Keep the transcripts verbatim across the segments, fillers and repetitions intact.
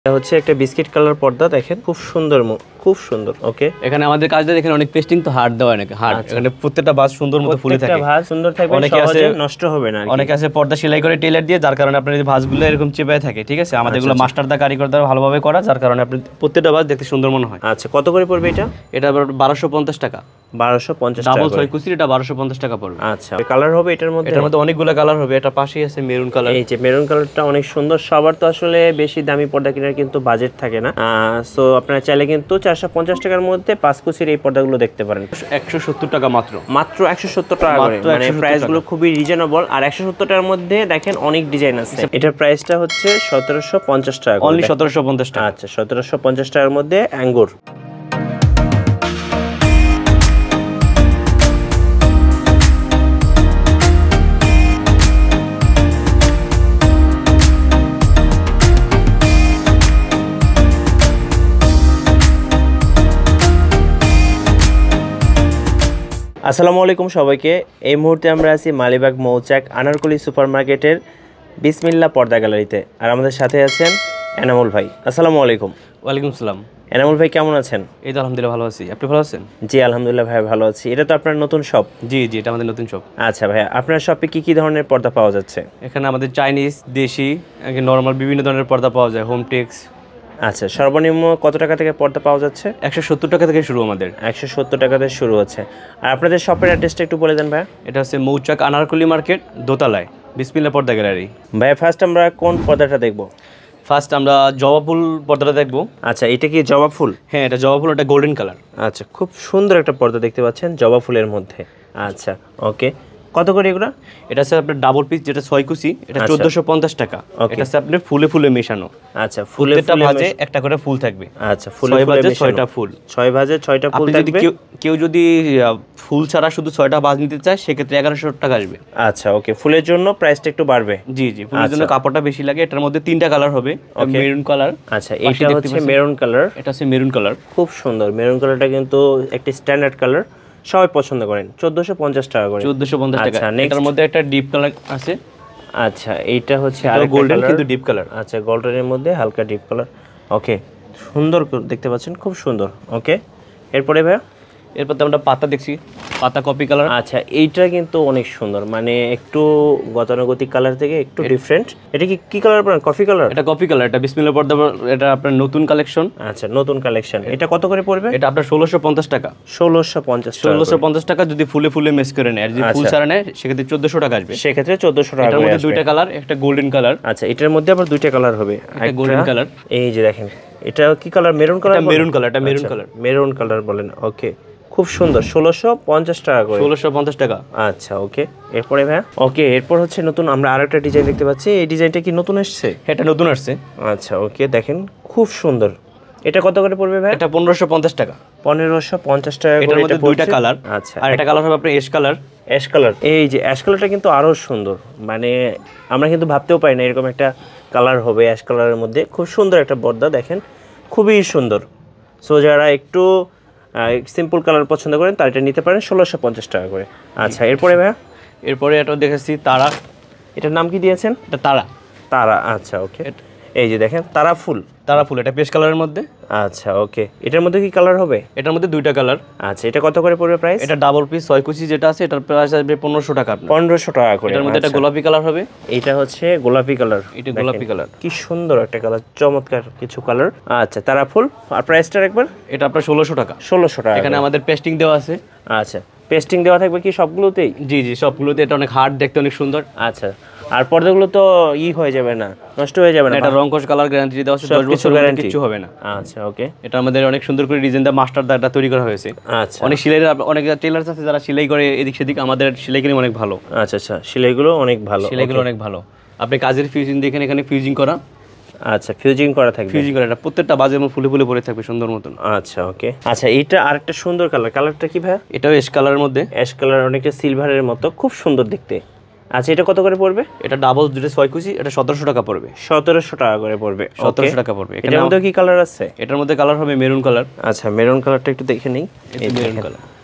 এটা হচ্ছে একটা বিস্কিট কালার পর্দা, দেখেন খুব সুন্দর, খুব সুন্দর। ওকে, এখানে আমাদের কাজটা দেখেন অনেক পেস্টিং তো হার্ড দেওয়া নাকি হার্ড, এখানে প্রত্যেকটা ভাঁজ সুন্দর মতো ফুলে থাকে, প্রত্যেকটা ভাঁজ সুন্দর থাকবে, সহজে নষ্ট হবে না। অনেকে আছে পর্দা সেলাই করে টেলার দিয়ে, যার কারণে আপনার এই ভাঁজগুলো এরকম চেপায় থাকে, ঠিক আছে। আমাদের এগুলো মাস্টার দা কারিগর দ্বারা ভালোভাবে করা, যার কারণে আপনি প্রত্যেকটা ভাঁজ দেখতে সুন্দর মনে হয়। আচ্ছা, কত করে পড়বে এটা? এটা বারোশো পঞ্চাশ টাকা। বারোশো পঞ্চাশ টাকা ডাবল ছয় কুচির এটা বারোশো পঞ্চাশ টাকা পড়বে। আচ্ছা, কালার হবে এটার মধ্যে? এটার মধ্যে অনেকগুলো কালার হবে। এটা পাশেই আছে মেরুন কালার। এই যে মেরুন কালারটা অনেক সুন্দর। সবার তো আসলে বেশি দামি পর্দা কেনার কিন্তু বাজেট থাকে না, সো আপনারা চাইলে কিন্তু চারশো পঞ্চাশ টাকার মধ্যে পাঁচ কুচির এই পর্দাগুলো দেখতে পারেন। একশো সত্তর টাকা মাত্র, মাত্র একশো সত্তর টাকা করে, মানে প্রাইস গুলো খুবই রিজনেবল। আর একশো সত্তর টাকার মধ্যে দেখেন অনেক ডিজাইন আছে। এটার প্রাইসটা হচ্ছে সতেরোশো পঞ্চাশ টাকা, অনলি সতেরোশো পঞ্চাশ টাকা। আচ্ছা, সতেরোশো পঞ্চাশ টাকার মধ্যে অ্যাঙ্গুর। আসসালামু আলাইকুম সবাইকে। এই মুহূর্তে আমরা আছি মালিবাগ মৌচাক আনারকলি সুপার মার্কেটের বিসমিল্লাহ পর্দা গ্যালারিতে, আর আমাদের সাথে আছেন এনামুল ভাই। আসসালামু আলাইকুম। ওয়ালাইকুম সালাম। এনামুল ভাই কেমন আছেন? এই তো আলহামদুলিল্লাহ ভালো আছি, আপনি ভালো আছেন? জি আলহামদুলিল্লাহ ভাই ভালো আছি। এটা তো আপনার নতুন শপ? জি জি, এটা আমাদের নতুন শপ। আচ্ছা ভাই, আপনার শপে কি কি ধরনের পর্দা পাওয়া যাচ্ছে? এখানে আমাদের চাইনিজ, দেশি, নর্মাল বিভিন্ন ধরনের পর্দা পাওয়া যায়, হোম টেক্স। আচ্ছা, সর্বনিম্ন কত টাকা থেকে পর্দা পাওয়া যাচ্ছে? একশো সত্তর টাকা থেকে শুরু আমাদের। একশো সত্তর টাকা থেকে শুরু হচ্ছে। আর আপনাদের শপের অ্যাড্রেসটা একটু বলে দেন ভাই। এটা হচ্ছে মৌচাক আনারকলি মার্কেট, দোতলায়, বিসমিল্লাহ পর্দা গ্যালারি। ভাই ফার্স্ট আমরা কোন পর্দাটা দেখবো? ফার্স্ট আমরা জবা ফুল পর্দাটা দেখবো। আচ্ছা, এটা কি জবা ফুল? হ্যাঁ, এটা জবা ফুল, এটা গোল্ডেন কালার। আচ্ছা, খুব সুন্দর একটা পর্দা দেখতে পাচ্ছেন জবা ফুলের মধ্যে। আচ্ছা ওকে, কত করে এগুলো? এটা হচ্ছে আপনার ডাবল পিস, যেটা ছয় কুচি, এটা চোদ্দশো পঞ্চাশ টাকা। এটা হচ্ছে আপনার ফুলে ফুলে মেশানো। আচ্ছা, ফুলে ফুলে ভাজে একটা করে ফুল থাকবে। আচ্ছা, ফুলে ভাজে ছয়টা ফুল, ছয় ভাজে ছয়টা ফুল থাকবে। কেউ কেউ যদি ফুল ছাড়া শুধু ছয়টা ভাজ নিতে চায়, সেক্ষেত্রে এগারোশো টাকা আসবে। আচ্ছা ওকে, ফুলের জন্য প্রাইসটা একটু বাড়বে। জি জি, ফুলের জন্য কাপড়টা বেশি লাগে। এটার মধ্যে তিনটা কালার হবে। Maroon colour. আচ্ছা, এটা হচ্ছে মেরুন কালার। এটা হচ্ছে মেরুন কালার, খুব সুন্দর। মেরুন কালারটা কিন্তু একটা স্ট্যান্ডার্ড কালার, সবাই পছন্দ করেন। চোদ্দশো পঞ্চাশ টাকা করে। চোদ্দশো পঞ্চাশ টাকা। এটার মধ্যে একটা ডিপ কালার আছে। আচ্ছা, এইটা হচ্ছে আর গোল্ডেন কিন্তু ডিপ কালার। আচ্ছা, গোল্ডেনের মধ্যে হালকা ডিপ কালার। ওকে, সুন্দর দেখতে পাচ্ছেন, খুব সুন্দর। ওকে, এরপরে ভাইয়া? এরপর তো আমরা পাতা দেখছি, পাতা কপি কালার। আচ্ছা, এইটা কিন্তু অনেক সুন্দর, মানে একটু গতানুগতিক কালার থেকে একটু ডিফারেন্ট। এটা কি কি কালার আপনার? Coffee colour? এটা কফি কালার, এটা বিসমিল্লাহ পর্দা, এটা আপনার নতুন কালেকশন। আচ্ছা, নতুন কালেকশন। এটা কত করে পড়বে? এটা আপনার ষোলোশো পঞ্চাশ টাকা। ষোলোশো পঞ্চাশ ষোলোশো পঞ্চাশ টাকা যদি ফুলে ফুলে মেস করে নেয়, আর যদি ফুল ছাড়া নেয় সেক্ষেত্রে চোদ্দশো টাকা আসবে। সেক্ষেত্রে চোদ্দশো টাকা। এটার মধ্যে দুইটা কালার, একটা গোল্ডেন কালার। আচ্ছা, এটার মধ্যে আবার দুইটা কালার হবে, একটা গোল্ডেন কালার। এই যে দেখেন, এটা কি colour? Maroon colour. Maroon colour, এটা মেরুন কালার। মেরুন কালার বলেন। ওকে, খুব সুন্দর। ষোলোশো পঞ্চাশ টাকা করে। ষোলোশো পঞ্চাশ টাকা। আচ্ছা ওকে, এরপরে ভাইয়া? ওকে, এরপর হচ্ছে নতুন আমরা আরেকটা ডিজাইন দেখতে পাচ্ছি। এই ডিজাইনটা কি নতুন আসছে? এটা নতুন আসছে। আচ্ছা ওকে, দেখেন খুব সুন্দর। এটা কত করে পড়বে ভাই? এটা পনেরোশো পঞ্চাশ টাকা। পনেরোশো পঞ্চাশ টাকা করে। এটার মধ্যে দুইটা কালার। আচ্ছা, আর একটা কালার হবে আপনার অ্যাশ কালার। অ্যাশ কালার, এই যে অ্যাশ কালারটা কিন্তু আরো সুন্দর, মানে আমরা কিন্তু ভাবতেও পারি না এরকম একটা কালার হবে অ্যাশ কালারের মধ্যে। খুব সুন্দর একটা পর্দা, দেখেন খুবই সুন্দর। সো যারা একটু সিম্পল কালার পছন্দ করেন তারা এটা নিতে পারেন ষোলোশো পঞ্চাশ টাকা করে। আচ্ছা, এরপরে ভাইয়া? এরপরে এটা দেখেছি তারা। এটার নাম কি দিয়েছেন? এটা তারা। তারা, আচ্ছা ওকে। এই যে দেখেন তারা ফুল, তারা ফুল, এটা পেস্ট কালারের মধ্যে। আচ্ছা ওকে, এটার মধ্যে কি কালার হবে? এটার মধ্যে দুইটা কালার। আচ্ছা, এটা কত করে পড়বে প্রাইস? এটা ডাবল পিস ছয় কুচি যেটা আছে, এটার প্রাইস আসবে পনেরোশো টাকা। পনেরোশো টাকা করে। এটার মধ্যে একটা গোলাপি কালার হবে। এটা হচ্ছে গোলাপি কালার। এটা গোলাপি কালার, কি সুন্দর একটা কালার, চমৎকার কিছু কালার। আচ্ছা, তারা ফুল। আর প্রাইসটা একবার? এটা আপনার ষোলোশো টাকা। ষোলোশো টাকা। এখানে আমাদের পেস্টিং দেওয়া আছে। আচ্ছা, পেস্টিং দেওয়া থাকবে কি সবগুলোতেই? জি জি, সবগুলোতে। এটা অনেক হার্ড, দেখতে অনেক সুন্দর। আচ্ছা, আর পর্দাগুলো তো ই হয়ে যাবে না, নষ্ট হয়ে যাবে না? এটা রং কোশ কালার গ্যারান্টি দেওয়া আছে, দশ বছর গ্যারান্টি, কিছু হবে না। আচ্ছা ওকে, এটা আমাদের অনেক সুন্দর করে ডিজাইন দা মাস্টার দা এটা তৈরি করা হয়েছে। আচ্ছা, অনেক সেলাই, অনেক টেলার্স আছে যারা সেলাই করে এদিক সেদিক, আমাদের সেলাই করে অনেক ভালো। আচ্ছা আচ্ছা, সেলাইগুলো অনেক ভালো, সেলাইগুলো অনেক ভালো। আপনি কাজের ফিউজিং দেখেন, এখানে ফিউজিং করা। আচ্ছা, ফিউজিং করা থাকবে। ফিউজিং করা, এটা প্রত্যেকটা বাজে এবং ফুলে ফুলে পরে থাকবে সুন্দর মতন। আচ্ছা ওকে। আচ্ছা, এইটা আরেকটা সুন্দর কালার। কালারটা কি ভাই? এটাও অ্যাশ কালারের মধ্যে। অ্যাশ কালার, অনেকটা সিলভারের মতো, খুব সুন্দর দেখতে। আচ্ছা, এটা কত করে পড়বে? এটা ডাবল যেটা ছয় কুচি, এটা সতেরোশো টাকা পড়বে। সতেরোশো টাকা করে পড়বে। সতেরোশো টাকা পড়বে। এটার মধ্যে কি কালার আছে? এটার মধ্যে কালার হবে মেরুন কালার। আচ্ছা, মেরুন কালারটা একটু দেখে নেই। এই মেরুন কালার,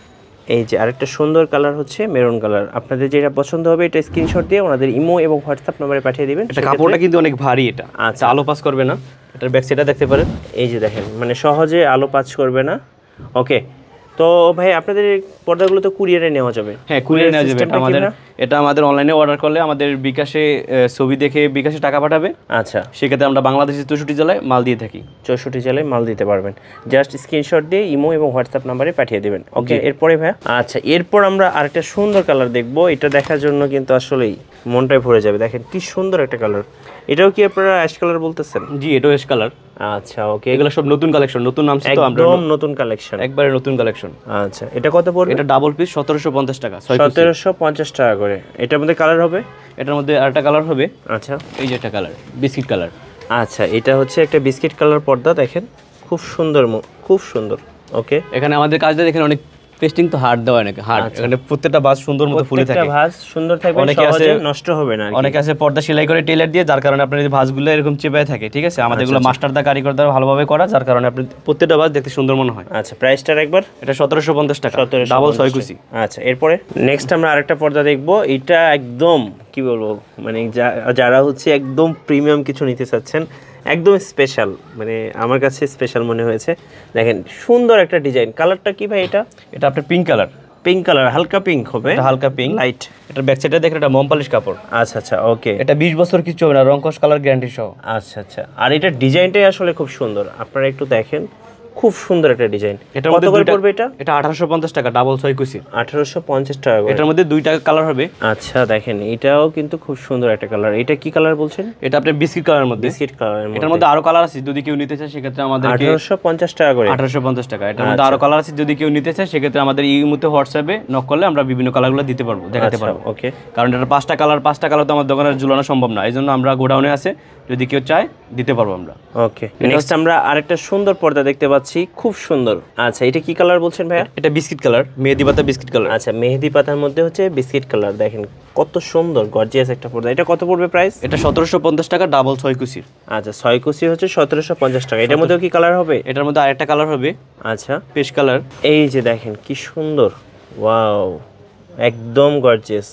এই যে আরেকটা সুন্দর কালার হচ্ছে মেরুন কালার। আপনাদের যেটা পছন্দ হবে এটা স্ক্রিনশট দিয়ে ওনাদের ইমো এবং হোয়াটসঅ্যাপ নম্বরে পাঠিয়ে দিবেন। এটা কাপড়টা কিন্তু অনেক ভারী, এটা আচ্ছা আলো পাস করবে না, এটার ব্যাক সাইডটা দেখতে পারেন। এই যে দেখেন মানে সহজে আলো পাস করবে না। ওকে, তো ভাই আপনাদের পর্দাগুলো তো কুরিয়ারে নেওয়া যাবে? হ্যাঁ কুরিয়ারে নেওয়া যাবে। এটা আমাদের এটা আমাদের অনলাইনে অর্ডার করলে আমাদের বিকাশে ছবি দেখে বিকাশে টাকা পাঠাবে। আচ্ছা, সেক্ষেত্রে আমরা বাংলাদেশের চৌষট্টি জেলায় মাল দিয়ে থাকি। চৌষট্টি জেলায় মাল দিতে পারবেন, জাস্ট স্ক্রিনশট দিয়ে ইমো এবং হোয়াটসঅ্যাপ নাম্বারে পাঠিয়ে দেবেন। ওকে, এরপরে ভাই আচ্ছা এরপর আমরা আরেকটা সুন্দর কালার দেখবো। এটা দেখার জন্য কিন্তু আসলেই মনটাই ভরে যাবে। দেখেন কি সুন্দর একটা কালার। এটাও কি আপনারা অ্যাশ কালার বলতেছেন? জি, এটাও অ্যাশ কালার। আচ্ছা ওকে, এগুলো সব নতুন কালেকশন, নতুন নাম তো আমরা একদম নতুন কালেকশন, একবারে নতুন কালেকশন। আচ্ছা এটা কত পড়বে? এটা ডাবল পিস সতেরোশো পঞ্চাশ টাকা, সতেরোশো পঞ্চাশ টাকা করে। এটার মধ্যে কালার হবে? এটার মধ্যে আরেকটা কালার হবে। আচ্ছা, এই যে একটা কালার বিস্কিট কালার। আচ্ছা এটা হচ্ছে একটা বিস্কিট কালার পর্দা, দেখেন খুব সুন্দর, খুব সুন্দর। ওকে, এখানে আমাদের কাজটা দেখেন অনেক পেস্টিং তো হার্ড দেওয়া নাকি হার্ড। এখানে প্রত্যেকটা বাস সুন্দর মতো ফুলে থাকে, প্রত্যেকটা ভাঁজ সুন্দর থাকবে, সহজে নষ্ট হবে না। অনেকে আছে পর্দা সেলাই করে টেলার দিয়ে, যার কারণে আপনার এই ভাঁজগুলো এরকম চেপায় থাকে। ঠিক আছে, আমাদের এগুলো মাস্টার দা কারিগর দ্বারা ভালোভাবে করা, যার কারণে আপনি প্রত্যেকটা ভাঁজ দেখতে সুন্দর মনে হয়। আচ্ছা প্রাইসটা একবার? এটা সতেরোশো পঞ্চাশ টাকা, ডাবল ছয় কুচি। আচ্ছা এরপরে নেক্সট আমরা আরেকটা পর্দা দেখবো। এটা একদম কি বলবো, মানে যারা হচ্ছে একদম প্রিমিয়াম কিছু নিতে চাচ্ছেন, একদম স্পেশাল, মানে আমার কাছে স্পেশাল মনে হয়েছে। দেখেন সুন্দর একটা ডিজাইন। কালারটা কি ভাই? এটা এটা আপনার পিঙ্ক কালার। পিঙ্ক কালার, হালকা পিঙ্ক হবে, হালকা পিঙ্ক লাইট। এটা ব্যাক সাইডে দেখেন, এটা মোমপালিশ কাপড়। আচ্ছা আচ্ছা ওকে, এটা বিশ বছর কিছু হবে না, রংকশ কালার গ্যারান্টি সহ। আচ্ছা আচ্ছা, আর এটা ডিজাইনটাই আসলে খুব সুন্দর, আপনারা একটু দেখেন, খুব সুন্দর একটা ডিজাইন। এটার মধ্যে কত পড়বে এটা? এটা আঠারোশো পঞ্চাশ টাকা, ডাবল ছয় কুচি। আঠারোশো পঞ্চাশ টাকা করে। এটার মধ্যে দুইটা কালার হবে। আচ্ছা দেখেন এটাও কিন্তু খুব সুন্দর একটা কালার। এটা কি কালার বলছেন? এটা আপনার বিস্কিট কালারের মধ্যে। বিস্কিট কালারের মধ্যে। এটার মধ্যে আরো কালার আছে, যদি কেউ নিতে চায় সেক্ষেত্রে আমাদের আঠারোশো পঞ্চাশ টাকা করে। আঠারোশো পঞ্চাশ টাকা। এটার মধ্যে আরো কালার আছে, যদি কেউ নিতে চায় সেক্ষেত্রে আমাদের এই মুহূর্তে হোয়াটসঅ্যাপে নক করলে আমরা বিভিন্ন কালারগুলো দিতে পারবো, দেখাতে পারবো। ওকে, কারণ এটা পাঁচটা কালার, পাঁচটা কালার তো আমার দোকানে ঝুলানো সম্ভব না, এই জন্য আমরা গোডাউনে আছে, যদি কেউ চায় দিতে পারবো আমরা। ওকে, নেক্সট আমরা আরেকটা সুন্দর পর্দা দেখতে পাচ্ছি, খুব সুন্দর। আচ্ছা এটা কি কালার বলছেন ভাইয়া? এটা বিস্কিট কালার, মেহেদি পাতা বিস্কিট কালার। আচ্ছা মেহেদি পাতার মধ্যে হচ্ছে বিস্কিট কালার, দেখেন কত সুন্দর গর্জিয়াস একটা পর্দা। এটা কত পড়বে প্রাইস? এটা সতেরোশো পঞ্চাশ টাকা, ডাবল ছয় কুচির। আচ্ছা ছয় কুচি হচ্ছে সতেরোশো পঞ্চাশ টাকা। এটার মধ্যেও কি কালার হবে? এটার মধ্যে আরেকটা কালার হবে। আচ্ছা পেস্ট কালার। এই যে দেখেন কি সুন্দর, ওয়াও একদম গর্জিয়াস।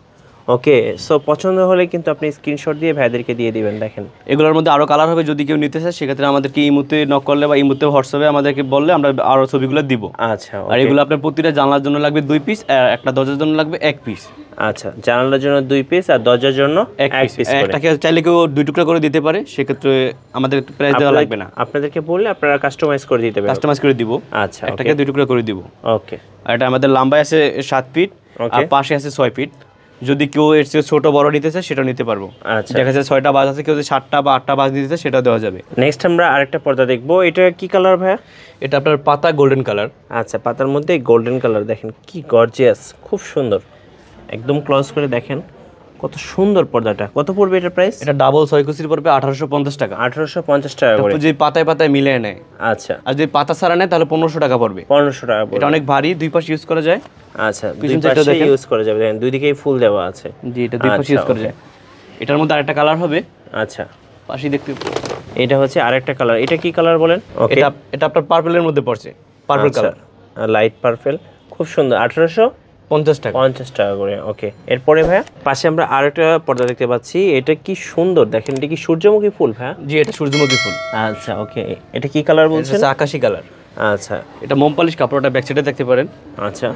ওকে, সো পছন্দ হলে কিন্তু আপনি স্ক্রিনশট দিয়ে ভাইদেরকে দিয়ে দিবেন। দেখেন এগুলোর মধ্যে আরো কালার হবে, যদি কেউ নিতে চায় সেক্ষেত্রে আমাদেরকে এই মুহূর্তে নক করলে বা এই মুহূর্তে হোয়াটসঅ্যাপে আমাদেরকে বললে আমরা আরো ছবিগুলো দিব। আচ্ছা, আর এগুলো আপনার প্রতিটা জানলার জন্য লাগবে দুই পিস, আর একটা দরজার জন্য লাগবে এক পিস। আচ্ছা জানালার জন্য দুই পিস আর দরজার জন্য এক পিস করে। একটাকে চাইলে কেউ দুই টুকরা করে দিতে পারে, সেক্ষেত্রে আমাদের প্রাইস দেওয়া লাগবে না। আপনাদেরকে বললে আপনারা কাস্টমাইজ করে দিতে পারবেন। কাস্টমাইজ করে দিব। আচ্ছা, একটাকে দুই টুকরা করে দিব। ওকে, আর এটা আমাদের লম্বায় আছে সাত ফিট আর পাশে আছে ছয় ফিট। যদি কেউ এর চেয়ে ছোট বড় নিতে চায় সেটাও নিতে পারবো। আচ্ছা, দেখা যাচ্ছে ছয়টা বাজ আছে, কেউ যদি সাতটা বা আটটা বাজ নিতে চায় সেটাও দেওয়া যাবে। নেক্সট আমরা আরেকটা পর্দা দেখবো। এটা কি কালার ভাইয়া? এটা আপনার পাতা গোল্ডেন কালার। আচ্ছা পাতার মধ্যে গোল্ডেন কালার, দেখেন কি গর্জিয়াস, খুব সুন্দর। একদম ক্লোজ করে দেখেন কত সুন্দর পর্দাটা। কত পড়বে এটার প্রাইস? এটা ডাবল ছয় কুচির পড়বে আঠারোশো পঞ্চাশ টাকা। আঠারোশো পঞ্চাশ টাকা করে। যদি পাতায় পাতায় মিলে নেয়, আচ্ছা, আর যদি পাতা ছাড়া নেয় তাহলে পনেরোশো টাকা পড়বে। পনেরোশো টাকা পড়বে। এটা অনেক ভারী, দুই পাশ ইউজ করা যায়। আচ্ছা দুই পাশে ইউজ করা যাবে, দেখেন দুই দিকেই ফুল দেওয়া আছে। জি, এটা দুই পাশে ইউজ করা যায়। এটার মধ্যে আরেকটা কালার হবে। আচ্ছা পাশে দেখতে, এটা হচ্ছে আরেকটা কালার। এটা কি কালার বলেন? ওকে, এটা এটা আপনার পার্পলের মধ্যে পড়ছে, পার্পল কালার, লাইট পার্পল, খুব সুন্দর। আঠারোশো পঞ্চাশ টাকা, পঞ্চাশ টাকা করে। ওকে, এরপরে ভাইয়া পাশে আমরা আরেকটা পর্দা দেখতে পাচ্ছি। এটা কি সুন্দর, দেখেন এটা কি সূর্যমুখী ফুল ভাইয়া? জি, এটা সূর্যমুখী ফুল। আচ্ছা ওকে, এটা কি কালার বলছেন? এটা আকাশী কালার। আচ্ছা, এটা মোমপালিশ কাপড়টা ব্যাক সাইডে দেখতে পারেন। আচ্ছা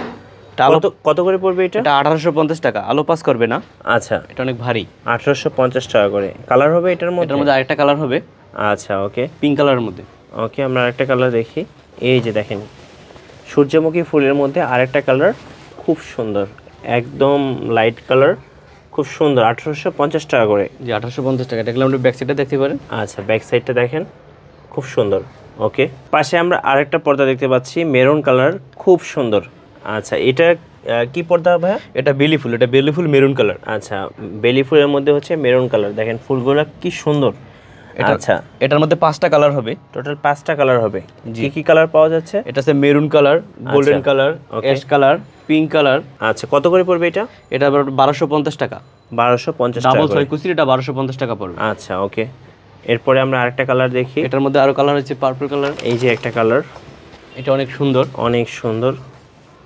কত কত করে পড়বে এটা? এটা আঠারোশো পঞ্চাশ টাকা, আলো পাস করবে না। আচ্ছা, এটা অনেক ভারী। আঠারোশো পঞ্চাশ টাকা করে। কালার হবে এটার মধ্যে? এটার মধ্যে আরেকটা কালার হবে। আচ্ছা ওকে, পিঙ্ক কালারের মধ্যে। ওকে, আমরা আরেকটা কালার দেখি। এই যে দেখেন সূর্যমুখী ফুলের মধ্যে আরেকটা কালার, খুব সুন্দর, একদম লাইট কালার, খুব সুন্দর। আঠারোশো পঞ্চাশ টাকা করে। জি, আঠারোশো পঞ্চাশ টাকা। এটা আমরা ব্যাক সাইডে দেখতে পারেন। আচ্ছা, ব্যাক সাইডটা দেখেন, খুব সুন্দর। ওকে, পাশে আমরা আরেকটা পর্দা দেখতে পাচ্ছি, মেরুন কালার, খুব সুন্দর। আচ্ছা, এটা কি পর্দা ভাইয়া? এটা বেলি ফুল, এটা বেলি ফুল মেরুন কালার। আচ্ছা, বেলি ফুলের মধ্যে হচ্ছে মেরুন কালার, দেখেন ফুলগুলো কি সুন্দর। আচ্ছা, এটার মধ্যে পাঁচটা কালার হবে, টোটাল পাঁচটা কালার হবে। কি কি কালার পাওয়া যাচ্ছে? এটা আছে maroon colour, golden colour, ash colour, pink colour. আচ্ছা, কত করে পড়বে এটা? এটা বারোশো পঞ্চাশ টাকা, বারোশো পঞ্চাশ টাকা। ডাবল ছয় কুচির এটা বারোশো পঞ্চাশ টাকা পড়বে। আচ্ছা ওকে, এরপরে আমরা আরেকটা কালার দেখি। এটার মধ্যে আরো কালার হচ্ছে পার্পল কালার। এই যে একটা কালার, এটা অনেক সুন্দর, অনেক সুন্দর।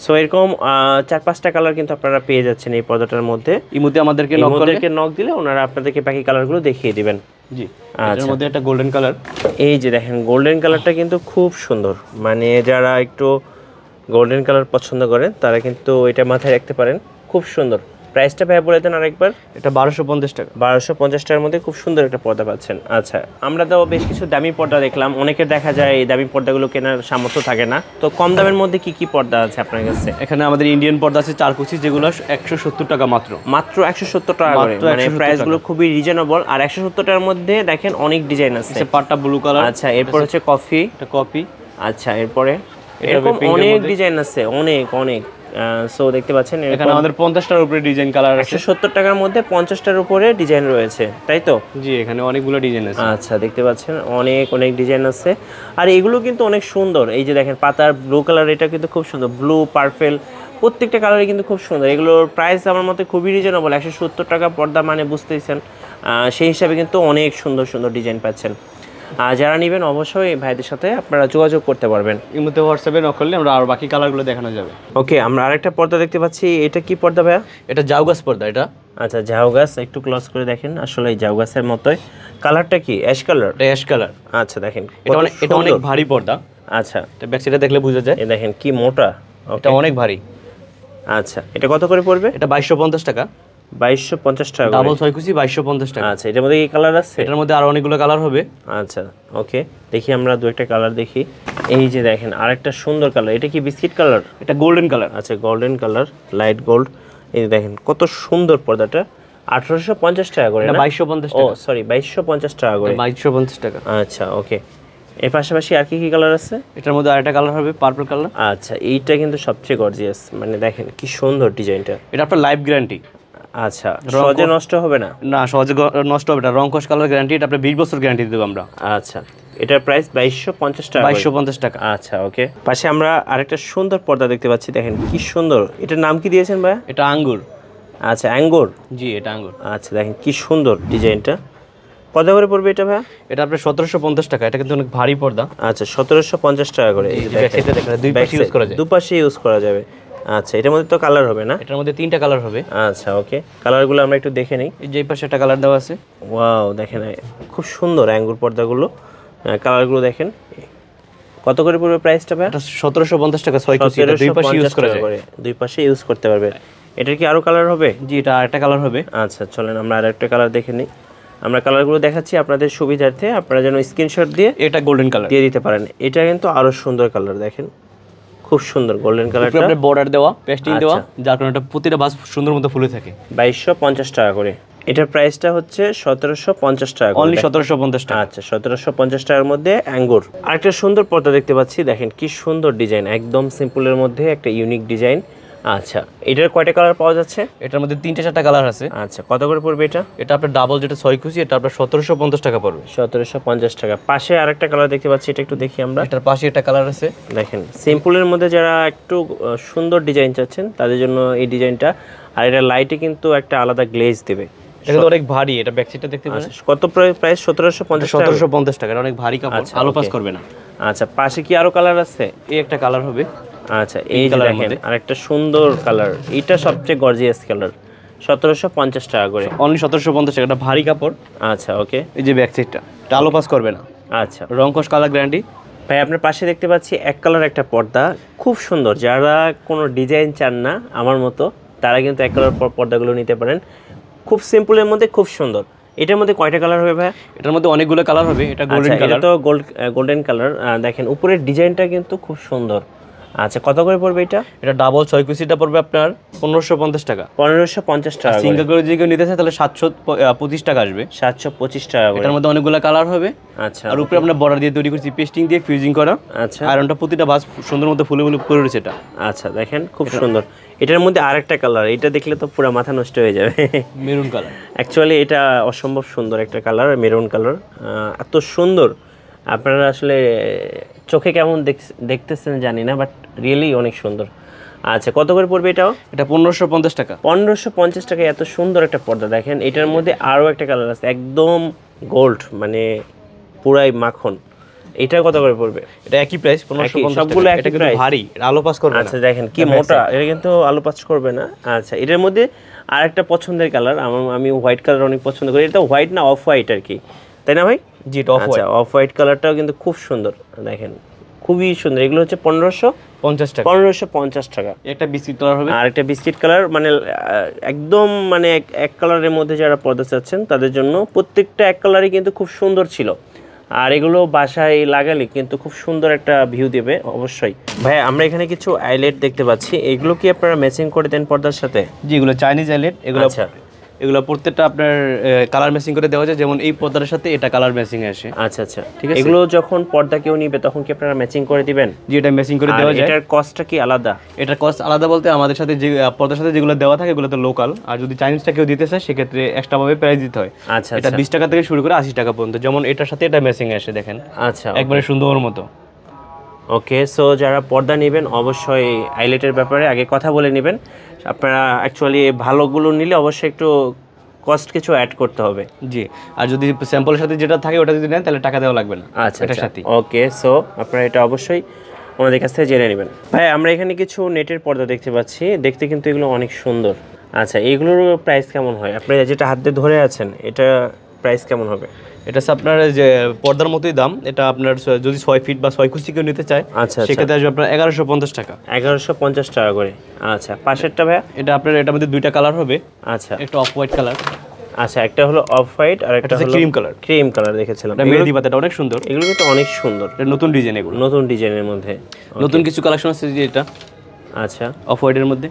সো এরকম চার পাঁচটা কালার কিন্তু আপনারা পেয়ে যাচ্ছেন এই পর্দাটার মধ্যে। ইমুতে আমাদেরকে নক আমাদেরকে নক দিলে ওনারা আপনাদেরকে বাকি কালারগুলো দেখিয়ে দিবেন। জি, এটার মধ্যে একটা গোল্ডেন কালার, এই যে দেখেন গোল্ডেন কালারটা কিন্তু খুব সুন্দর, মানে যারা একটু গোল্ডেন কালার পছন্দ করেন তারা কিন্তু এটা মাথায় রাখতে পারেন, খুব সুন্দর। প্রাইসটা ভাই বলে দেন আরেকবার। এটা বারোশো পঞ্চাশ টাকা। বারোশো পঞ্চাশ টাকার মধ্যে খুব সুন্দর একটা পর্দা পাচ্ছেন। আচ্ছা, আমরা তো বেশ কিছু দামি পর্দা দেখলাম, অনেকের দেখা যায় এই দামি পর্দাগুলো কেনার সামর্থ্য থাকে না, তো কম দামের মধ্যে কি কি পর্দা আছে আপনার কাছে? এখানে আমাদের ইন্ডিয়ান পর্দা আছে চার কুচি, যেগুলো একশো সত্তর টাকা মাত্র। মাত্র একশো সত্তর টাকা করে, মানে প্রাইসগুলো খুবই রিজনেবল। আর একশো সত্তর টাকার মধ্যে দেখেন অনেক ডিজাইন আছে। পাটটা ব্লু কালার। আচ্ছা, এরপর হচ্ছে কফি, এটা কপি। আচ্ছা, এরপরে এরকম অনেক ডিজাইন আছে, অনেক অনেক। সো দেখতে পাচ্ছেন এখানে আমাদের পঞ্চাশটার উপরে ডিজাইন কালার আছে। একশো সত্তর টাকার মধ্যে পঞ্চাশটার উপরে ডিজাইন রয়েছে, তাই তো? জি, এখানে অনেকগুলো ডিজাইন আছে। আচ্ছা, দেখতে পাচ্ছেন অনেক অনেক ডিজাইন আছে। আর এগুলো কিন্তু অনেক সুন্দর। এই যে দেখেন পাতার ব্লু কালার, এটা কিন্তু খুব সুন্দর, ব্লু পার্পেল, প্রত্যেকটা কালারই কিন্তু খুব সুন্দর। এগুলোর প্রাইস আমার মতে খুবই রিজনেবল, একশো সত্তর টাকা পর্দা মানে বুঝতেইছেন, সেই হিসাবে কিন্তু অনেক সুন্দর সুন্দর ডিজাইন পাচ্ছেন। আর যারা নেবেন অবশ্যই ভাইদের সাথে আপনারা যোগাযোগ করতে পারবেন। এর মধ্যে হোয়াটসঅ্যাপে নক করলে আমরা আর বাকি কালারগুলো দেখানো যাবে। ওকে, আমরা আরেকটা পর্দা দেখতে পাচ্ছি, এটা কি পর্দা ভাইয়া? এটা জাউ গাছ পর্দা। এটা আচ্ছা, ঝাউ গাছ, একটু ক্লোজ করে দেখেন, আসলে এই ঝাউ গাছের মতোই। কালারটা কি অ্যাশ কালার? এটা অ্যাশ কালার। আচ্ছা, দেখেন এটা অনেক এটা অনেক ভারী পর্দা। আচ্ছা, এটা ব্যাক সাইডে দেখলে বোঝা যায়। এই দেখেন কি মোটা, এটা অনেক ভারী। আচ্ছা, এটা কত করে পড়বে? এটা বাইশশো পঞ্চাশ টাকা। বাইশশো পঞ্চাশ টাকা, ডাবল ছয় কুচি, বাইশশো পঞ্চাশ টাকা। আচ্ছা, এটার মধ্যে কি কালার আছে? এটার মধ্যে আরো অনেকগুলো কালার হবে। আচ্ছা, ওকে, দেখি আমরা দু একটা কালার দেখি। এই যে দেখেন আরেকটা সুন্দর কালার, এটা কি বিস্কিট কালার? এটা গোল্ডেন কালার। আচ্ছা, গোল্ডেন কালার, লাইট গোল্ড। এই দেখেন কত সুন্দর পর্দাটা, আঠারোশো পঞ্চাশ টাকা করে না? বাইশশো পঞ্চাশ ও টাকা। সরি, বাইশশো পঞ্চাশ টাকা করে। বাইশশো পঞ্চাশ টাকা। আচ্ছা, ওকে। এর পাশাপাশি আর কি কি কালার আছে? এটার মধ্যে আরেকটা কালার হবে পার্পল কালার। আচ্ছা, এইটা কিন্তু সবচেয়ে গর্জিয়াস, মানে দেখেন কি সুন্দর ডিজাইনটা। এটা আপনার লাইফ গ্যারান্টি। আচ্ছা, সহজে নষ্ট হবে না? না, সহজে নষ্ট হবে না। রং কস কালার গ্যারান্টি, এটা আপনার বিশ বছর গ্যারান্টি দেবো আমরা। আচ্ছা, এটার প্রাইস বাইশশো পঞ্চাশ টাকা। বাইশশো পঞ্চাশ টাকা। আচ্ছা, ওকে। পাশে আমরা আরেকটা সুন্দর পর্দা দেখতে পাচ্ছি, দেখেন কি সুন্দর। এটার নাম কি দিয়েছেন ভাই? এটা আঙ্গুর। আচ্ছা, আঙ্গুর। জি, এটা আঙ্গুর। আচ্ছা, দেখেন কি সুন্দর ডিজাইনটা। কত করে পড়বে এটা ভাই? এটা আপনার সতেরোশো পঞ্চাশ টাকা। এটা কিন্তু অনেক ভারী পর্দা। আচ্ছা, সতেরোশো পঞ্চাশ টাকা করে। দুই পাশে ইউজ করা যায়। দুপাশে ইউজ করা যাবে। আচ্ছা, এটার মধ্যে তো কালার হবে না? এটার মধ্যে তিনটা কালার হবে। আচ্ছা, ওকে, কালারগুলো আমরা একটু দেখে নিই। এই যে এই পাশে একটা কালার দেওয়া আছে। ওয়াও, দেখেন খুব সুন্দর আঙ্গুর পর্দাগুলো, কালারগুলো দেখেন। কত করে পড়বে প্রাইসটা ভাই? এটা সতেরোশো পঞ্চাশ টাকা, ছয় কুচি। এটা দুই পাশে ইউজ করা যায়, দুই পাশে ইউজ করতে পারবে। এটার কি আরো কালার হবে? জি, এটা আরেকটা কালার হবে। আচ্ছা, চলেন আমরা আরেকটা কালার দেখে নিই। আমরা কালারগুলো দেখাচ্ছি আপনাদের সুবিধার্থে, আপনারা যেন স্ক্রিনশট দিয়ে এটা গোল্ডেন কালার দিয়ে দিতে পারেন। এটা কিন্তু আরো সুন্দর কালার, দেখেন খুব সুন্দর গোল্ডেন কালারটা। আপনার বর্ডার দেওয়া, পেস্টিং দেওয়া, যার কারণে এটা প্রতিটা ভাঁজ সুন্দর মতো ফুলে থাকে। বাইশশো পঞ্চাশ টাকা করে। এটার প্রাইসটা হচ্ছে সতেরোশো পঞ্চাশ টাকা, অনলি সতেরোশো পঞ্চাশ টাকা। আচ্ছা, সতেরোশো পঞ্চাশ টাকার মধ্যে আঙ্গুর। আরেকটা সুন্দর পর্দা দেখতে পাচ্ছি, দেখেন কি সুন্দর ডিজাইন, একদম সিম্পলের মধ্যে একটা ইউনিক ডিজাইন। আচ্ছা, এটার কয়টা কালার পাওয়া যাচ্ছে? এটার মধ্যে তিনটে চারটা কালার আছে। আচ্ছা, কত করে পড়বে এটা? এটা আপনার ডাবল যেটা ছয় কুচি, এটা আপনার সতেরোশো পঞ্চাশ টাকা পড়বে। সতেরোশো পঞ্চাশ টাকা। পাশে আরেকটা কালার দেখতে পাচ্ছি, এটা একটু দেখি আমরা। এটার পাশে একটা কালার আছে, দেখেন সিম্পলের মধ্যে যারা একটু সুন্দর ডিজাইন চাচ্ছেন তাদের জন্য এই ডিজাইনটা। আর এটা লাইটে কিন্তু একটা আলাদা গ্লেজ দেবে। এটা কিন্তু অনেক ভারী। এটা ব্যাক সাইডটা দেখতে পাচ্ছেন। কত প্রাইস? সতেরোশো পঞ্চাশ টাকা। সতেরোশো পঞ্চাশ টাকা। এটা অনেক ভারী কাপড়, আলো পাস করবে না। আচ্ছা, পাশে কি আরো কালার আছে? এই একটা কালার হবে। আচ্ছা, এই যে দেখেন আরেকটা সুন্দর কালার, এটা সবচেয়ে গর্জিয়াস কালার, সতেরোশো পঞ্চাশ টাকা করে। অনলি সতেরোশো পঞ্চাশ টাকা। এটা ভারী কাপড়। আচ্ছা, ওকে। এই যে ব্যাক সাইডটা, এটা আলো পাস করবে না। আচ্ছা, রং কস কালার গ্যারান্টি। ভাই আপনার পাশে দেখতে পাচ্ছি এক কালার একটা পর্দা, খুব সুন্দর। যারা কোনো ডিজাইন চান না আমার মতো, তারা কিন্তু এক কালার পর্দাগুলো নিতে পারেন, খুব সিম্পলের মধ্যে খুব সুন্দর। এটার মধ্যে কয়টা কালার হবে ভাই? এটার মধ্যে অনেকগুলো কালার হবে। এটা গোল্ডেন কালার। এটা তো গোল্ড গোল্ডেন কালার। দেখেন উপরের ডিজাইনটা কিন্তু খুব সুন্দর। আচ্ছা, কত করে পড়বে এটা? এটা ডাবল ছয় কুচিটা পড়বে আপনার পনেরোশো পঞ্চাশ টাকা। পনেরোশো পঞ্চাশ টাকা। সিঙ্গেল করে যদি কেউ নিতে চায় তাহলে সাতশো পঁচিশ টাকা আসবে। সাতশো পঁচিশ টাকা। এটার মধ্যে অনেকগুলো কালার হবে। আচ্ছা, আর উপরে আমরা বর্ডার দিয়ে তৈরি করছি, পেস্টিং দিয়ে ফিউজিং করা। আচ্ছা, আয়রনটা প্রতিটা ভাঁজ সুন্দর মতো ফুলে ফুলে পড়ে রয়েছে এটা। আচ্ছা, দেখেন খুব সুন্দর। এটার মধ্যে আরেকটা কালার, এটা দেখলে তো পুরো মাথা নষ্ট হয়ে যাবে। Maroon colour. অ্যাকচুয়ালি এটা অসম্ভব সুন্দর একটা কালার, মেরুন কালার। এত সুন্দর, আপনারা আসলে চোখে কেমন দেখতেছেন জানি না, বাট রিয়েলি অনেক সুন্দর। আচ্ছা, কত করে পড়বে এটাও? এটা পনেরোশো পঞ্চাশ টাকা। পনেরোশো পঞ্চাশ টাকা। এত সুন্দর একটা পর্দা, দেখেন এটার মধ্যে আরও একটা কালার আছে, একদম গোল্ড, মানে পুরাই মাখন। এটা কত করে পড়বে? এটা একই প্রাইস পনেরোশো পঞ্চাশ টাকা। সবগুলো একই এটা কিন্তু প্রাইস, ভারী, এটা আলো পাস করবে না। আচ্ছা দেখেন কি মোটা, এটা কিন্তু আলো পাস করবে না। আচ্ছা এটার মধ্যে আরেকটা পছন্দের কালার, আমার আমি হোয়াইট কালার অনেক পছন্দ করি। এটা হোয়াইট না অফ হোয়াইট আর কি, তাই না ভাই? জি এটা অফ হোয়াইট। অফ হোয়াইট কালারটাও কিন্তু খুব সুন্দর, দেখেন খুবই সুন্দর। এগুলো হচ্ছে পনেরোশো পঞ্চাশ টাকা, পনেরোশো পঞ্চাশ টাকা। একটা বিস্কিট কালার হবে, আর একটা বিস্কিট কালার, মানে একদম মানে এক কালারের মধ্যে যারা পর্দা চাচ্ছেন তাদের জন্য প্রত্যেকটা এক কালারই কিন্তু খুব সুন্দর ছিল। আর এগুলো বাসায় লাগালে কিন্তু খুব সুন্দর একটা ভিউ দেবে অবশ্যই। ভাই আমরা এখানে কিছু আইলেট দেখতে পাচ্ছি, এগুলো কি আপনারা ম্যাচিং করে দেন পর্দার সাথে? জি এগুলো চাইনিজ আইলেট। এগুলো আচ্ছা এগুলো প্রত্যেকটা আপনার কালার ম্যাচিং করে দেওয়া যায়, যেমন এই পর্দার সাথে এটা কালার ম্যাচিং আসে। আচ্ছা আচ্ছা ঠিক আছে। এগুলো যখন পর্দা কেউ নিবে তখন কি আপনারা ম্যাচিং করে দিবেন? জি এটা ম্যাচিং করে দেওয়া যায়। এটার কস্টটা কি আলাদা? এটার কস্ট আলাদা বলতে আমাদের সাথে যে পর্দার সাথে যেগুলো দেওয়া থাকে এগুলো তো লোকাল, আর যদি চাইনিজটা কেউ দিতে চায় সেক্ষেত্রে এক্সট্রা ভাবে প্রাইস দিতে হয়। আচ্ছা এটা বিশ টাকা থেকে শুরু করে আশি টাকা পর্যন্ত, যেমন এটার সাথে এটা ম্যাচিং আসে দেখেন। আচ্ছা একবারে সুন্দর মতো। ওকে, সো যারা পর্দা নেবেন অবশ্যই আইলেটের ব্যাপারে আগে কথা বলে নেবেন। আপনারা অ্যাকচুয়ালি ভালোগুলো নিলে অবশ্যই একটু কস্ট কিছু অ্যাড করতে হবে। জি, আর যদি স্যাম্পলের সাথে যেটা থাকে ওটা যদি নেন তাহলে টাকা দেওয়া লাগবে না। আচ্ছা এটার সাথে ওকে, সো আপনারা এটা অবশ্যই ওনাদের কাছ থেকে জেনে নেবেন। ভাই আমরা এখানে কিছু নেটের পর্দা দেখতে পাচ্ছি, দেখতে কিন্তু এগুলো অনেক সুন্দর। আচ্ছা এগুলোর প্রাইস কেমন হয়? আপনি যেটা হাতে ধরে আছেন এটা প্রাইস কেমন হবে? এটা হচ্ছে আপনার যে পর্দার মতোই দাম। এটা আপনার যদি ছয় ফিট বা ছয় কুচি কেউ নিতে চায় আচ্ছা সেক্ষেত্রে আসবে আপনার এগারোশো পঞ্চাশ টাকা। এগারোশো পঞ্চাশ টাকা করে। আচ্ছা পাশেরটা ভাইয়া? এটা আপনার এটার মধ্যে দুইটা কালার হবে। আচ্ছা একটা অফ হোয়াইট কালার, আচ্ছা একটা হলো অফ হোয়াইট আর একটা হলো ক্রিম কালার। ক্রিম কালার দেখেছিলাম, এটা মেহেদি পাতাটা অনেক সুন্দর। এগুলো কিন্তু অনেক সুন্দর, এটা নতুন ডিজাইন, এগুলো নতুন ডিজাইনের মধ্যে নতুন কিছু কালেকশন আছে। যে এটা আচ্ছা অফ হোয়াইটের মধ্যে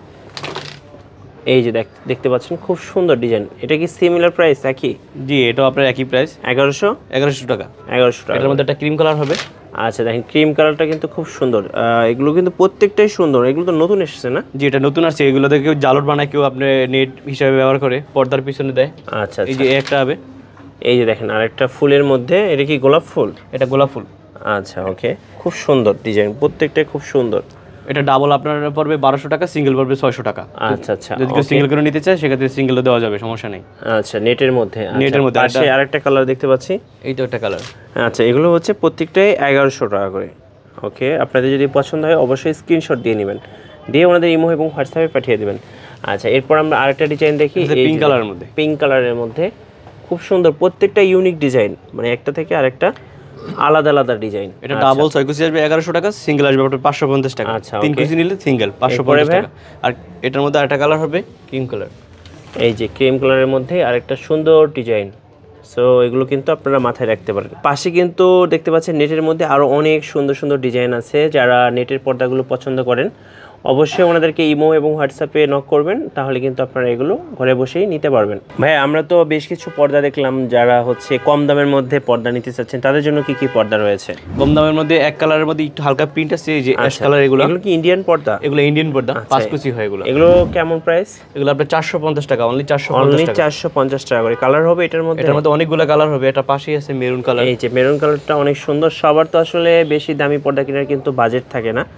এই যে দেখতে পাচ্ছেন খুব সুন্দর ডিজাইন। এটা কি সিমিলার প্রাইস একই? জি এটাও আপনার একই প্রাইস, এগারোশো এগারোশো টাকা। এগারোশো টাকা। এটার মধ্যে একটা ক্রিম কালার হবে। আচ্ছা দেখেন ক্রিম কালারটা কিন্তু খুব সুন্দর। এগুলো কিন্তু প্রত্যেকটাই সুন্দর, এগুলো তো নতুন এসেছে না? জি এটা নতুন আসছে। এগুলো থেকে কেউ জালর বানায়, কেউ আপনি নেট হিসাবে ব্যবহার করে পর্দার পিছনে দেয়। আচ্ছা এই যে একটা হবে, এই যে দেখেন আরেকটা ফুলের মধ্যে, এটা কি গোলাপ ফুল? এটা গোলাপ ফুল। আচ্ছা ওকে, খুব সুন্দর ডিজাইন, প্রত্যেকটাই খুব সুন্দর। এটা ডাবল আপনার পড়বে বারোশো টাকা, সিঙ্গেল পড়বে ছয়শো টাকা। আচ্ছা আচ্ছা, যদি কেউ সিঙ্গেল করে নিতে চায় সেক্ষেত্রে সিঙ্গেলও দেওয়া যাবে, সমস্যা নেই। আচ্ছা নেটের মধ্যে, নেটের মধ্যে পাশে আরেকটা কালার দেখতে পাচ্ছি, এই তো একটা কালার। আচ্ছা এগুলো হচ্ছে প্রত্যেকটাই এগারোশো টাকা করে। ওকে, আপনাদের যদি পছন্দ হয় অবশ্যই স্ক্রিনশট দিয়ে নেবেন, দিয়ে ওনাদের ইমো এবং হোয়াটসঅ্যাপে পাঠিয়ে দেবেন। আচ্ছা এরপর আমরা আরেকটা ডিজাইন দেখি, পিঙ্ক কালারের মধ্যে। পিঙ্ক কালারের মধ্যে খুব সুন্দর, প্রত্যেকটা ইউনিক ডিজাইন, মানে একটা থেকে আরেকটা আলাদা আলাদা ডিজাইন। এটা ডাবল ছয় কুচি আসবে এগারোশো টাকা, সিঙ্গেল আসবে আপনার পাঁচশো পঞ্চাশ টাকা। আচ্ছা তিন কুচি নিলে সিঙ্গেল পাঁচশো পঞ্চাশ টাকা। আর এটার মধ্যে আরেকটা কালার হবে ক্রিম কালার। এই যে ক্রিম কালারের মধ্যে আরেকটা সুন্দর ডিজাইন। সো এগুলো কিন্তু আপনারা মাথায় রাখতে পারেন। পাশে কিন্তু দেখতে পাচ্ছেন নেটের মধ্যে আরও অনেক সুন্দর সুন্দর ডিজাইন আছে। যারা নেটের পর্দাগুলো পছন্দ করেন অবশ্যই ওনাদেরকে ইমো এবং হোয়াটসঅ্যাপে নক করবেন, তাহলে কিন্তু আপনারা এগুলো ঘরে বসেই নিতে পারবেন। ভাই আমরা তো বেশ কিছু পর্দা দেখলাম, যারা হচ্ছে কম দামের মধ্যে পর্দা নিতে চাচ্ছেন তাদের জন্য কি কি পর্দা রয়েছে? কম দামের মধ্যে এক কালারের মধ্যে একটু হালকা প্রিন্ট আছে, এই যে অ্যাশ কালার। এগুলো এগুলো কি ইন্ডিয়ান পর্দা? এগুলো ইন্ডিয়ান পর্দা, পাঁচ কুচি হয় এগুলো। এগুলো কেমন প্রাইস? এগুলো আপনার চারশো পঞ্চাশ টাকা, অনলি চারশো অনলি চারশো পঞ্চাশ টাকা করে। কালার হবে এটার মধ্যে? এটার মধ্যে অনেকগুলো কালার হবে। এটা পাশেই আছে মেরুন কালার। এই যে মেরুন কালারটা অনেক সুন্দর। সবার তো আসলে বেশি দামি পর্দা কেনার কিন্তু বাজেট থাকে না,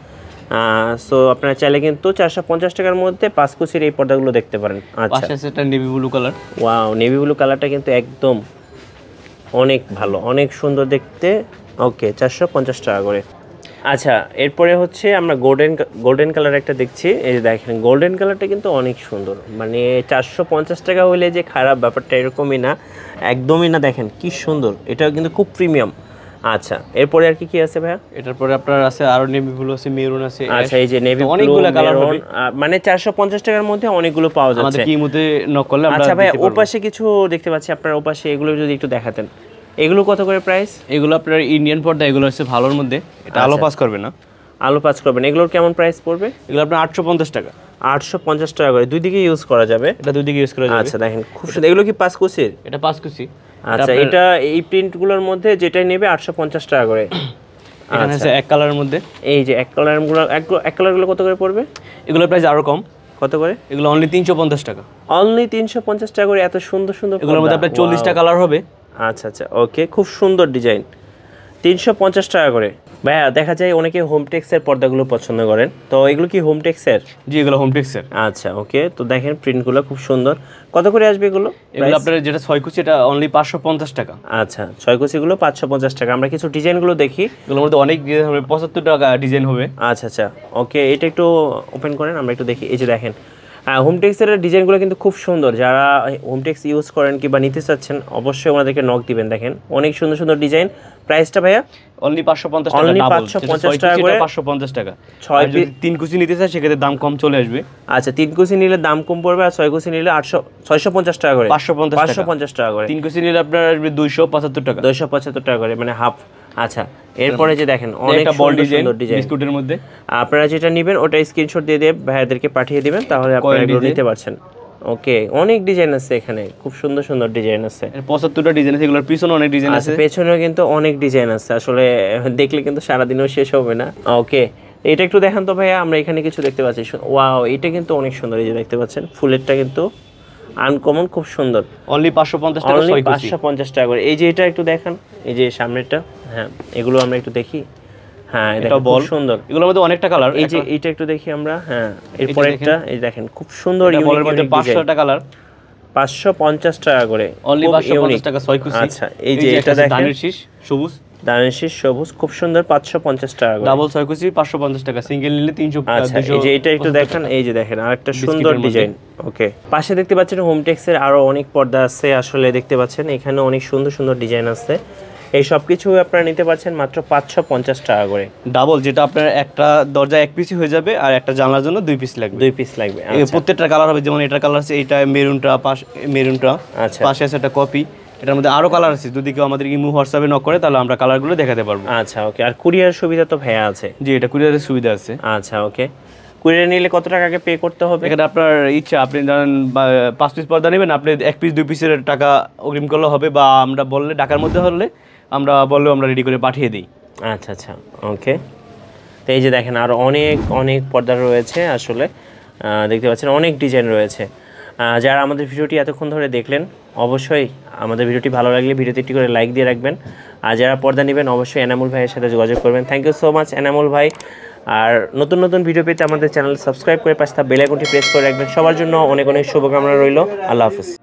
সো আপনারা চাইলে কিন্তু চারশো পঞ্চাশ টাকার মধ্যে পাঁচ কুচির এই পর্দাগুলো দেখতে পারেন। আচ্ছা পাশে আছে একটা navy blue colour. Wow, navy blue কালারটা কিন্তু একদম অনেক ভালো, অনেক সুন্দর দেখতে। ওকে, চারশো পঞ্চাশ টাকা করে। আচ্ছা এরপরে হচ্ছে আমরা গোল্ডেন গোল্ডেন কালার একটা দেখছি। এই যে দেখেন গোল্ডেন কালারটা কিন্তু অনেক সুন্দর, মানে চারশো পঞ্চাশ টাকা হলে যে খারাপ ব্যাপারটা এরকমই না, একদমই না। দেখেন কি সুন্দর, এটাও কিন্তু খুব প্রিমিয়াম। আচ্ছা এরপরে আর কি কি আছে ভাইয়া? এটার পরে আপনার আছে আরো নেভি ব্লু আছে, মেরুন আছে। আচ্ছা এই যে নেভি ব্লু, অনেকগুলো কালার হবে, মানে চারশো পঞ্চাশ টাকার মধ্যে অনেকগুলো পাওয়া যাচ্ছে। আমাদের কি মধ্যে নক করলে আমরা। আচ্ছা ভাইয়া ওপাশে কিছু দেখতে পাচ্ছি, আপনার ওপাশে এগুলো যদি একটু দেখাতেন। এগুলো কত করে প্রাইস? এগুলো আপনার ইন্ডিয়ান পর্দা, এগুলো হচ্ছে ভালোর মধ্যে। এটা আলো পাস করবে না, আলো পাস করবে না। এগুলোর কেমন প্রাইস পড়বে? এগুলো আপনার আটশো পঞ্চাশ টাকা। আটশো পঞ্চাশ টাকা করে, দুই দিকে ইউজ করা যাবে। এটা দুই দিকে ইউজ করা যাবে। আচ্ছা দেখেন খুব সুন্দর। এগুলো কি পাঁচ কুচির? এটা পাঁচ কুচি। আচ্ছা এটা এই প্রিন্টগুলোর মধ্যে যেটাই নেবে আটশো পঞ্চাশ টাকা করে। এখানে আছে এক কালারের মধ্যে। এই যে এক কালারগুলো, এক কালারগুলো কত করে পড়বে? এগুলোর প্রাইস আরো কম। কত করে? এগুলো অনলি তিনশো পঞ্চাশ টাকা। অনলি তিনশো পঞ্চাশ টাকা করে, এত সুন্দর সুন্দর। এগুলোর মধ্যে আপনার চল্লিশটা কালার হবে। আচ্ছা আচ্ছা ওকে, খুব সুন্দর ডিজাইন, তিনশো পঞ্চাশ টাকা করে। ভাইয়া দেখা যায় অনেকে হোমটেক্সের পর্দাগুলো পছন্দ করেন, তো এগুলো কি হোমটেক্সের? জি এগুলো হোমটেক্সের। আচ্ছা ওকে, তো দেখেন প্রিন্টগুলো খুব সুন্দর। কত করে আসবে এগুলো? এগুলো আপনার যেটা ছয় কুচি এটা অনলি পাঁচশো পঞ্চাশ টাকা। আচ্ছা ছয় কুচিগুলো পাঁচশো পঞ্চাশ টাকা। আমরা কিছু ডিজাইনগুলো দেখি, এগুলোর মধ্যে অনেক ডিজাইন হবে, পঁচাত্তর টাকা ডিজাইন হবে। আচ্ছা আচ্ছা ওকে, এটা একটু ওপেন করেন আমরা একটু দেখি। এই যে দেখেন হোমটেক্সের ডিজাইনগুলো কিন্তু খুব সুন্দর। যারা হোমটেক্স ইউজ করেন কিংবা নিতে চাচ্ছেন অবশ্যই ওনাদেরকে নক দিবেন। দেখেন অনেক সুন্দর সুন্দর ডিজাইন। প্রাইসটা ভাইয়া অনলি পাঁচশো পঞ্চাশ টাকা। অনলি পাঁচশো পঞ্চাশ টাকা করে, পাঁচশো পঞ্চাশ টাকা। ছয় যদি তিন কুচি নিতে চাই সেক্ষেত্রে দাম কম চলে আসবে। আচ্ছা তিন কুচি নিলে দাম কম পড়বে, আর ছয় কুচি নিলে আটশো ছয়শো পঞ্চাশ টাকা করে, পাঁচশো পঞ্চাশ পাঁচশো পঞ্চাশ টাকা করে। তিন কুচি নিলে আপনার আসবে দুইশো পঁচাত্তর টাকা, দুইশো পঁচাত্তর টাকা করে, মানে হাফ। আচ্ছা এরপরে যে দেখেন অনেক বল সুন্দর ডিজাইন বিস্কুটের মধ্যে। আপনারা যেটা নেবেন ওটা স্ক্রিনশট দিয়ে দিয়ে ভাইয়াদেরকে পাঠিয়ে দিবেন, তাহলে আপনারা এগুলো নিতে পারছেন। ওকে অনেক ডিজাইন আছে এখানে, খুব সুন্দর সুন্দর ডিজাইন আছে। পঁচাত্তরটা ডিজাইন আছে, এগুলোর পিছনে অনেক ডিজাইন আছে। পেছনেও কিন্তু অনেক ডিজাইন আছে, আসলে দেখলে কিন্তু সারাদিনও শেষ হবে না। ওকে এটা একটু দেখান তো ভাইয়া, আমরা এখানে কিছু দেখতে পাচ্ছি। ওয়াও এটা কিন্তু অনেক সুন্দর, এই যে দেখতে পাচ্ছেন ফুলেরটা কিন্তু আনকমন, খুব সুন্দর। অনলি পাঁচশো পঞ্চাশ টাকা, অনলি পাঁচশো পঞ্চাশ টাকা করে। এই যে এটা একটু দেখান, এই যে সামনেরটা, হ্যাঁ এগুলো আমরা একটু দেখি। হ্যাঁ এটা বল সুন্দর, এগুলোর মধ্যে অনেকটা কালার। এই যে এটা একটু দেখি আমরা। হ্যাঁ এরপর একটা এই দেখেন খুব সুন্দর বলের মধ্যে পাঁচশো টাকা কালার, পাঁচশো পঞ্চাশ টাকা করে, অনলি পাঁচশো পঞ্চাশ টাকা ছয় কুচি। আচ্ছা এই যে এটা দেখেন ধানের শীষ সবুজ, ধানের শীষ সবুজ, খুব সুন্দর, পাঁচশো পঞ্চাশ টাকা করে। ডাবল ছয় কুচি পাঁচশো পঞ্চাশ টাকা, সিঙ্গেল নিলে তিনশো। আচ্ছা এই যে এটা একটু দেখেন, এই যে দেখেন আরেকটা সুন্দর ডিজাইন। ওকে পাশে দেখতে পাচ্ছেন হোমটেক্সের আরো অনেক পর্দা আছে, আসলে দেখতে পাচ্ছেন এখানে অনেক সুন্দর সুন্দর ডিজাইন আছে। এই সব কিছু আপনারা নিতে পারছেন মাত্র পাঁচশো পঞ্চাশ টাকা করে। ডাবল যেটা আপনার একটা দরজা এক পিসই হয়ে যাবে, আর একটা জানলার জন্য দুই পিস লাগবে। দুই পিস লাগবে। প্রত্যেকটা কালার হবে, যেমন এটার কালার আছে, এইটা মেরুনটা, পাশ মেরুনটা, আচ্ছা পাশে আছে একটা কপি। এটার মধ্যে আরো কালার আছে, যদি কেউ আমাদের ইমো হোয়াটসঅ্যাপে নক করে তাহলে আমরা কালারগুলো দেখাতে পারবো। আচ্ছা ওকে, আর কুরিয়ার সুবিধা তো ভাইয়া আছে? জি এটা কুরিয়ারের সুবিধা আছে। আচ্ছা ওকে, কুরিয়ার নিলে কত টাকা আগে পে করতে হবে? এখানে আপনার ইচ্ছা, আপনি ধরেন পাঁচ পিস পর্দা নেবেন, আপনি এক পিস দুই পিসের টাকা অগ্রিম করলে হবে, বা আমরা বললে ঢাকার মধ্যে হলে আমরা বললেও আমরা রেডি করে পাঠিয়ে দিই। আচ্ছা আচ্ছা ওকে, তো এই যে দেখেন আরও অনেক অনেক পর্দা রয়েছে, আসলে দেখতে পাচ্ছেন অনেক ডিজাইন রয়েছে। যারা আমাদের ভিডিওটি এতক্ষণ ধরে দেখলেন অবশ্যই আমাদের ভিডিওটি ভালো লাগলে ভিডিওতে একটি করে লাইক দিয়ে রাখবেন। আর যারা পর্দা নেবেন অবশ্যই এনামুল ভাইয়ের সাথে যোগাযোগ করবেন। Thank you so much Enamul ভাই। আর নতুন নতুন ভিডিও পেতে আমাদের চ্যানেল সাবস্ক্রাইব করে পাশে বেল আইকনটি প্রেস করে রাখবেন। সবার জন্য অনেক অনেক শুভকামনা রইল। আল্লাহ হাফিজ।